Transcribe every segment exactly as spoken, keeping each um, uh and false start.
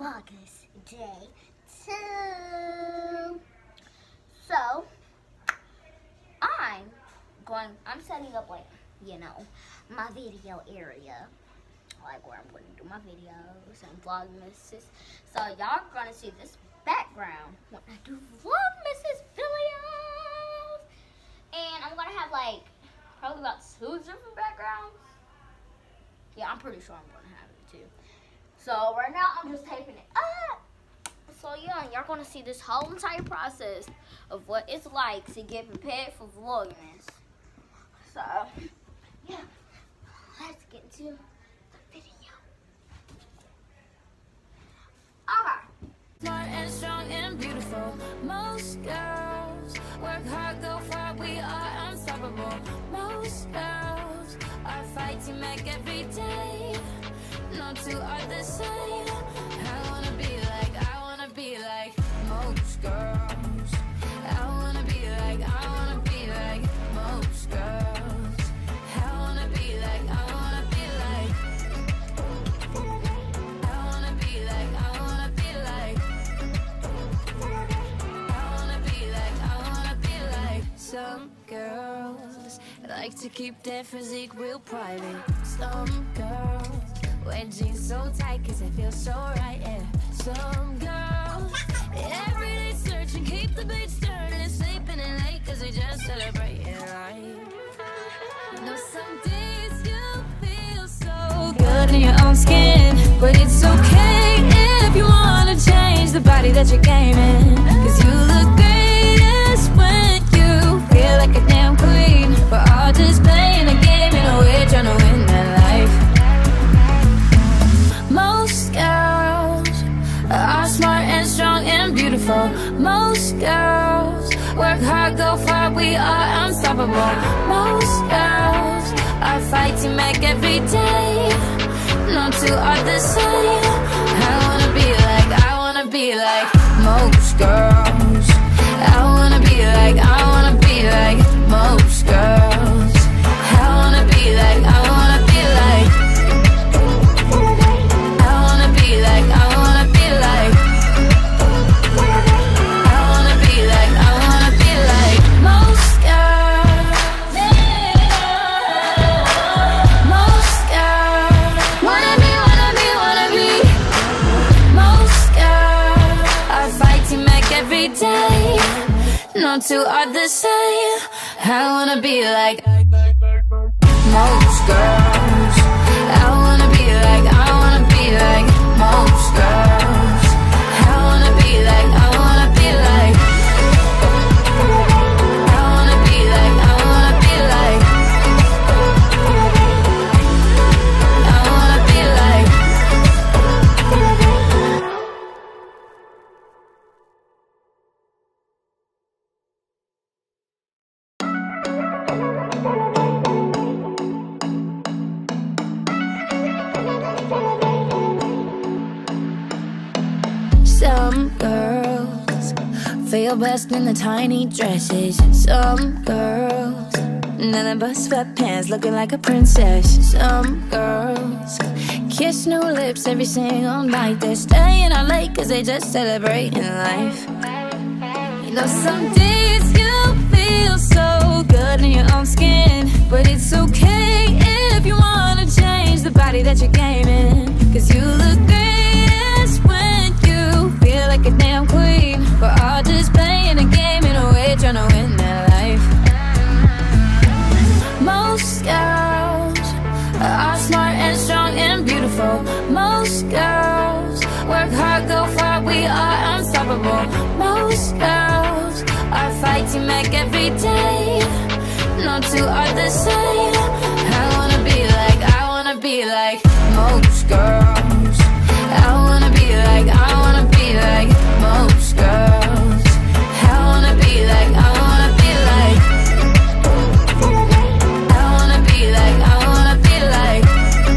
Vlogmas day two. So I'm going, I'm setting up like, you know, my video area, like where I'm going to do my videos and Vlogmas. So y'all gonna see this background when I do Vlogmas videos, and I'm gonna have like probably about two different backgrounds. Yeah, I'm pretty sure I'm gonna have it too. So right now I'm just taping it up. So yeah, y'all gonna see this whole entire process of what it's like to get prepared for Vlogmas. So yeah, let's get to the video. Okay. Smart and strong and beautiful. Most girls work hard, go far. We are unstoppable. Most girls are fighting back every day. No two are the same. I wanna be like, I wanna be like most girls. I wanna be like, I wanna be like most girls. I wanna be like, I wanna be like. I wanna be like, I wanna be like. I wanna be like, I wanna be like. Some girls like to keep their physique real private. Some girls wear jeans so tight cause it feels so right, yeah. Some girls every day searching, keep the beat stirring and sleeping in late cause they just celebrate life. You know some days you feel so good in your own skin, but it's okay if you wanna change the body that you're gaming. Cause you look greatest when you feel like a damn queen. We're all just playing a game in a way, trying to win that life. Most girls are smart and strong and beautiful. Most girls work hard, go far. We are unstoppable. Most girls are fighting back every day. No two are the same. I wanna be like, I wanna be like most girls. I wanna be like, I wanna be like most girls. I wanna be like, I wanna be like. Like, I wanna be like, I wanna be like, I wanna be like most girls. Most girls wanna be, wanna be, wanna be. Most girls are fighting back every day. No two are the same. I wanna be like most girls. I wanna be like, I wanna be like most girls. I wanna be like, I wanna be like. I wanna be like, I wanna be like. I wanna be like. Some girls feel best in the tiny dresses. Some girls, nothing but sweatpants, looking like a princess. Some girls kiss new lips every single night. They're staying out late cause they just celebrating life. You know some days you feel so good in your own skin, but it's okay if you wanna change the body that you're gaming. Cause you look greatest when you feel like a damn queen. We're all just playing a game in a way, trying to win that life. Most girls are smart and strong and beautiful. Most girls work hard, go far. We are unstoppable. Most girls are fighting back every day. No two are the same. I wanna be like, I wanna be like most girls. I wanna be like, I wanna be like most girls. I wanna be like, I wanna be like. I wanna be like, I wanna be like.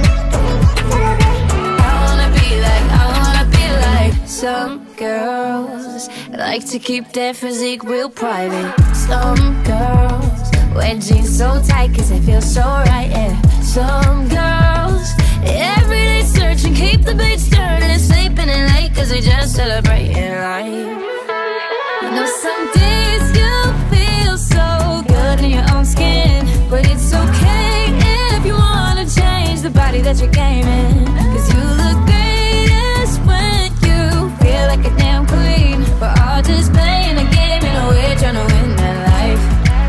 I wanna be like, I wanna be like. Some girls like to keep their physique real private. Some girls wear jeans so tight cause they feel so right, yeah. Some girls every day searching, keep the beat stirring and sleeping in late cause wanna celebrate your life. I know some days you feel so good in your own skin, but it's okay if you wanna change the body that you're gaming. Cause you look greatest when you feel like a damn queen. We're all just playing a game in a way, trying to win that life.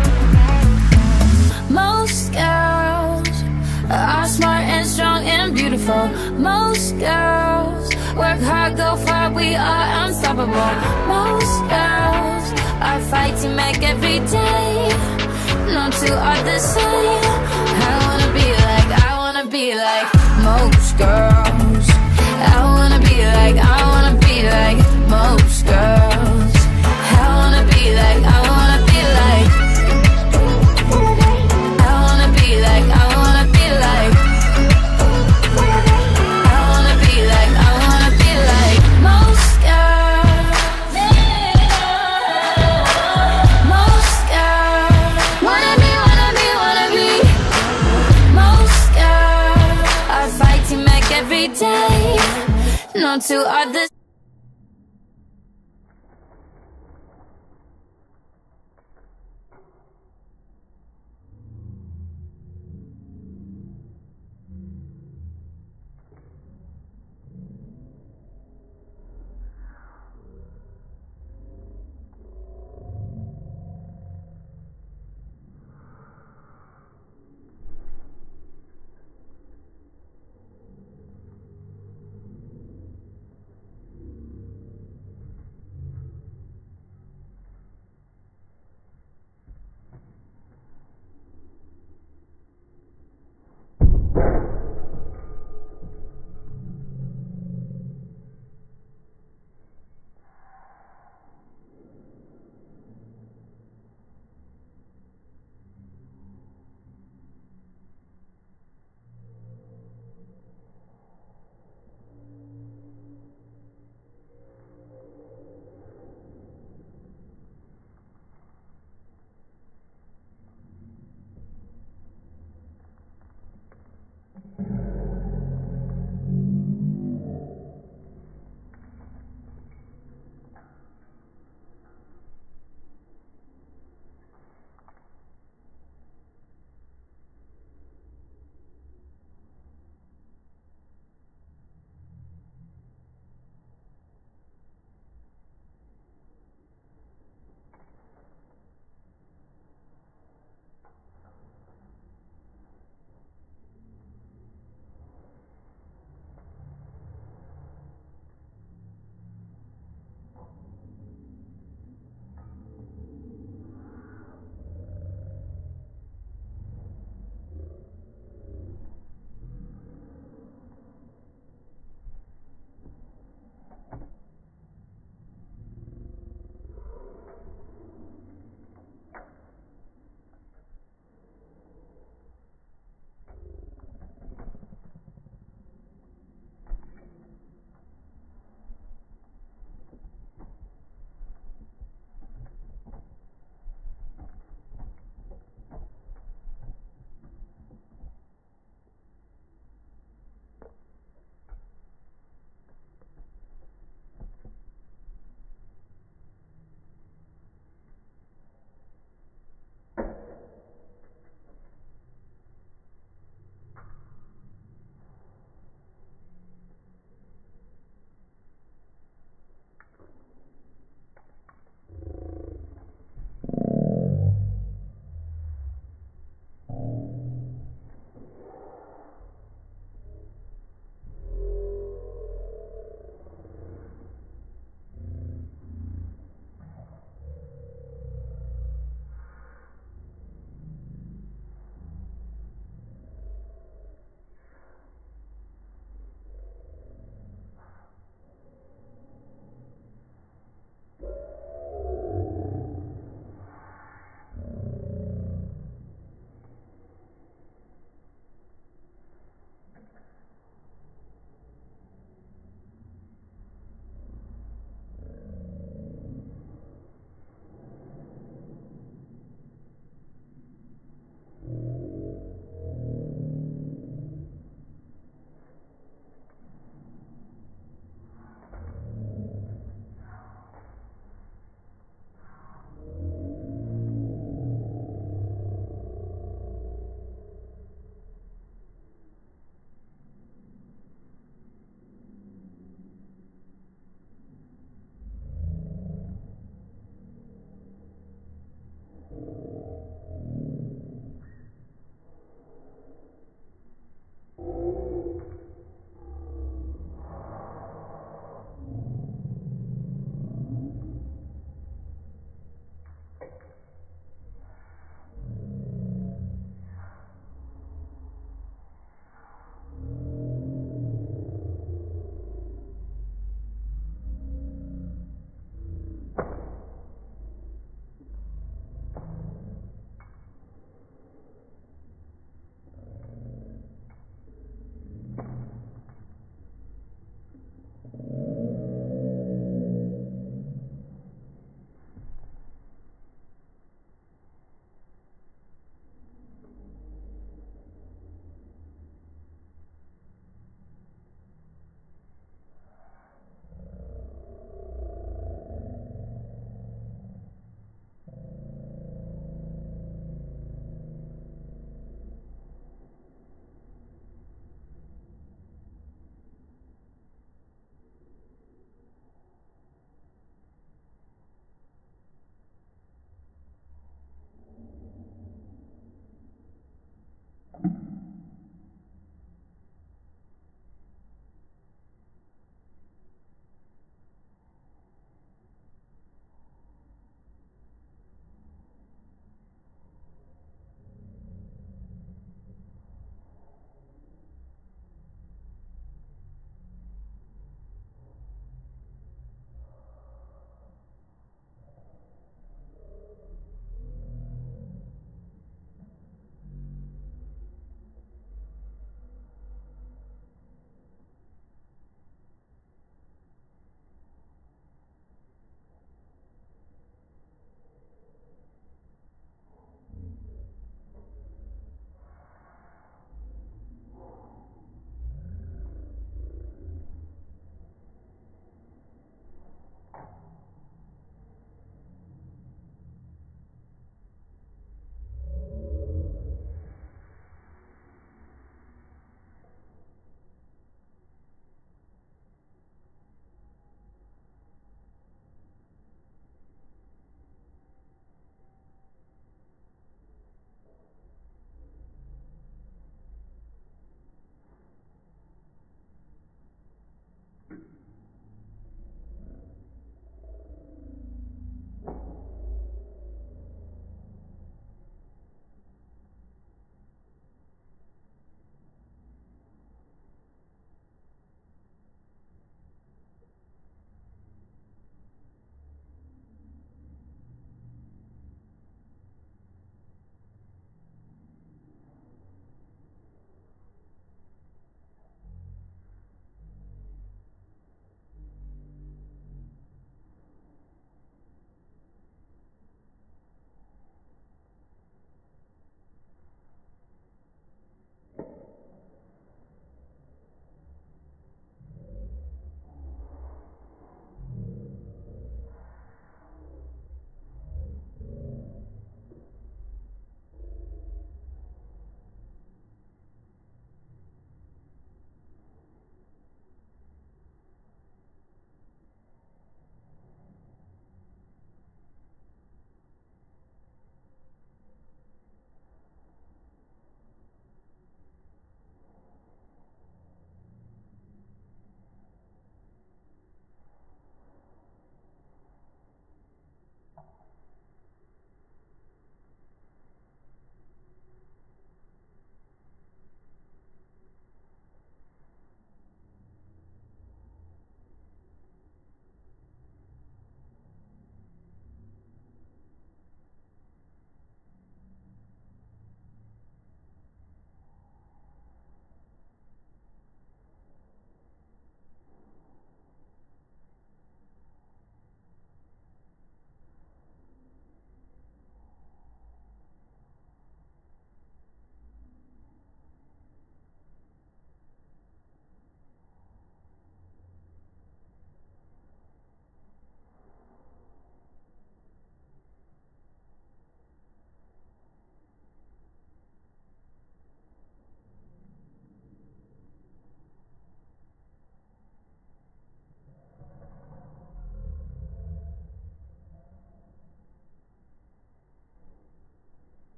Most girls are smart and strong and beautiful. Most girls work hard, go far, we are unstoppable. Most girls are fighting back every day. No two are the same. I wanna be like, I wanna be like most girls. I wanna be like, I wanna be like most girls. I wanna be like, I wanna be like, I wanna be like, I wanna be like, I wanna be like, I wanna be like most girls. Most girls wanna be, wanna be, wanna be. Most girls are fighting back every day. No two are the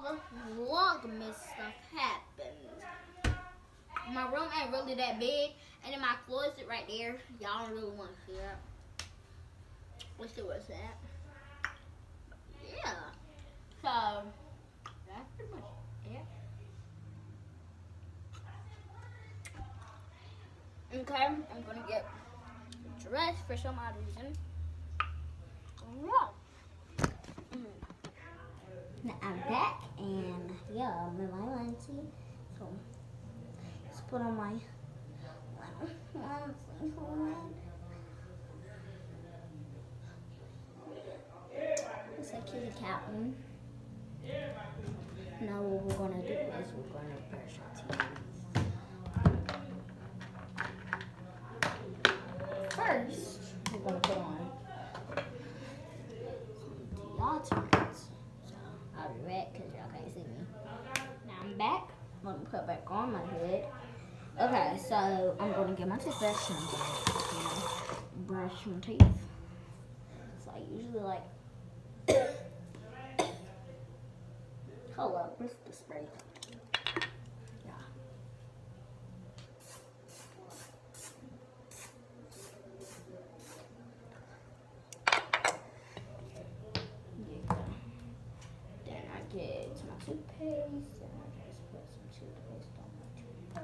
Vlogmas stuff happens. My room ain't really that big, and then my closet right there. Y'all don't really want to see that. Let's see what's that. Yeah. So that's pretty much it. Okay, I'm gonna get dressed for some odd reason. Yeah. Mm-hmm. Now I'm back, and yeah, I'm in my onesie. So let's put on my onesie. It's a kitty cat one. Now what we're gonna do is we're gonna brush our teeth. First, we're gonna put on deodorant. So I'll be back because y'all can't see me. Now I'm back. I'm gonna put back on my hood. Okay, so I'm gonna get my toothbrush and you know, brush my teeth. So I usually like. Hold up, where's the spray? Yeah. Yeah. Then I get my toothpaste, and I just put some toothpaste on my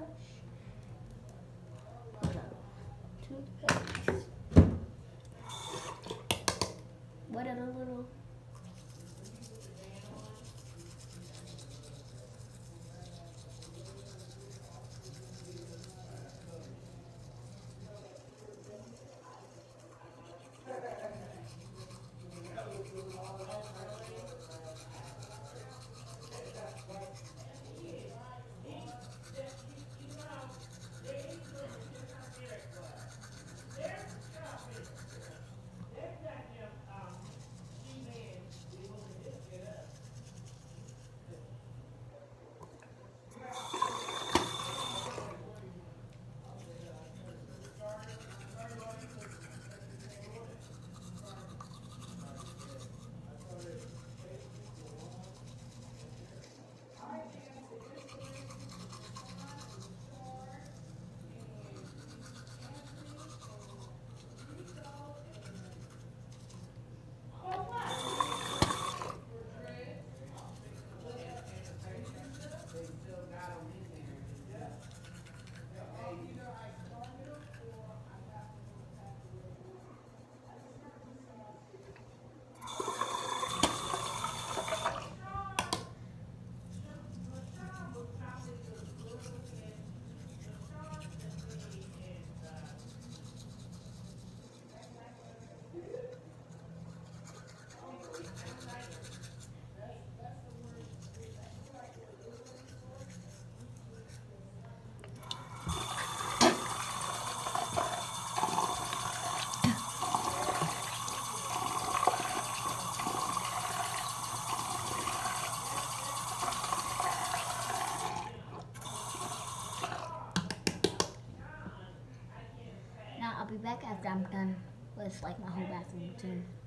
toothbrush. Toothpaste. Wet it a little. I'll be back after I'm done with like my whole bathroom routine.